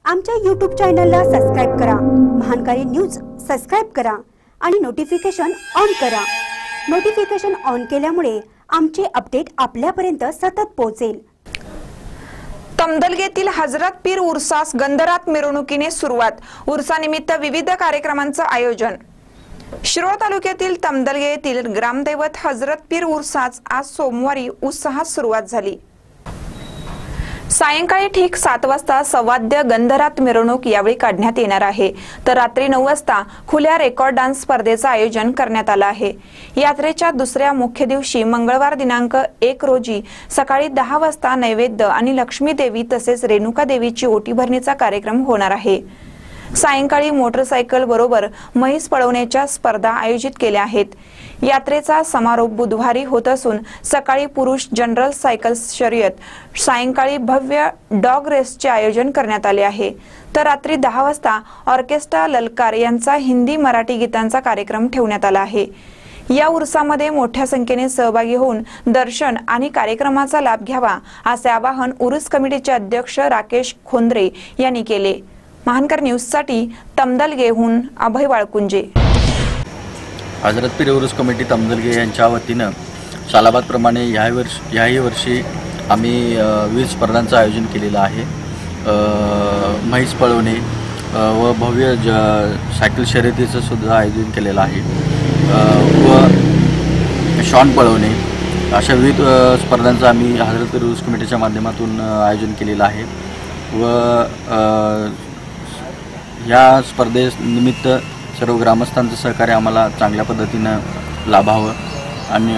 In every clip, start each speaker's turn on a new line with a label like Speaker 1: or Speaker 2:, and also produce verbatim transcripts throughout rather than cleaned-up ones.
Speaker 1: आमच्या यूट्यूब चॅनलला सबस्क्राइब करा, महानकारी न्यूज सबस्क्राइब करा आणि नोटिफिकेशन ऑन करा। नोटिफिकेशन ऑन केल्यामुळे आमचे अपडेट आपल्यापर्यंत सतत पोहोचेल।
Speaker 2: तमदलगेतील हजरत पीर उर्सास गंधरात मिरवणुकीने सुरुवात। उर्सानिमित्त विविध कार्यक्रमांचे आयोजन। शिरोळ तालुक्यातील तमदलगे येथील ग्रामदैवत हजरत पीर उर्सास आज सोमवारी उत्साहात सुरुवात झाली। सायंकाळी ठीक सात वाजता सवाद्य गंधरात मिरवणूक यावेळी काढण्यात येणार आहे, तर रात्री नऊ वाजता खुल्या रेकॉर्ड डान्स स्पर्धेचे आयोजन करण्यात आले आहे। यात्रेच्या दुसऱ्या मुख्य दिवशी मंगळवार दिनांक एक रोजी सकाळी दहा वाजता नैवेद्य आणि लक्ष्मी देवी तसेच रेणुका देवीची ओटी भरणीचा कार्यक्रम होणार आहे। सायंकाळी मोटरसायकल बरोबर म्हैस पळवण्याच्या स्पर्धा आयोजित केल्या आहेत। यात्रेचा समारोप बुधवारी होत असून सकाळी पुरुष जनरल सायकल शर्यत, सायंकाळी भव्य डॉग रेसचे आयोजन करण्यात आले आहे, तर रात्री दहा वाजता ऑर्केस्ट्रा ललकार यांचा हिंदी मराठी गीतांचा कार्यक्रम ठेवण्यात आला आहे। या उर्सामध्ये मोठ्या संख्येने सहभागी होऊन दर्शन आणि कार्यक्रमाचा लाभ घ्यावा असे आवाहन उरूस कमिटीचे अध्यक्ष राकेश खोंद्रे यांनी केले। महानकर न्यूजसाठी तमदलगेहून अभय वाळकुंजे।
Speaker 3: हजरत पीर उरूस कमिटी तमदलगे यांच्या वतीनं सालाबादप्रमाणे ह्या वर्षी ह्याही वर्षी आम्ही विविध स्पर्धांचं आयोजन केलेलं आहे। म्हैस पळवणे व भव्य ज सायकल शर्यतीचं सुद्धा आयोजन केलेलं आहे व शॉन पळवणे अशा विविध स्पर्धांचं आम्ही हजरत पीर उरूस कमिटीच्या माध्यमातून आयोजन केलेलं आहे व या स्पर्धेनिमित्त सर्व ग्रामस्थांचं सहकार्य आम्हाला चांगल्या पद्धतीनं लाभावं आणि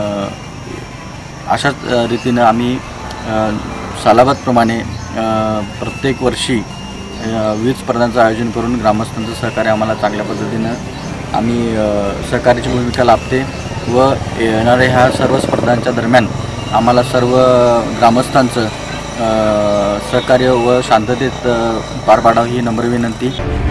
Speaker 3: अशाच रीतीनं आम्ही सालाबादप्रमाणे प्रत्येक वर्षी विविध स्पर्धांचं आयोजन करून ग्रामस्थांचं सहकार्य आम्हाला चांगल्या पद्धतीनं आम्ही सहकार्याची भूमिका लाभते व येणाऱ्या ह्या सर्व स्पर्धांच्या दरम्यान आम्हाला सर्व ग्रामस्थांचं सहकार्य व शांततेत पार पाडावं ही नम्र विनंती।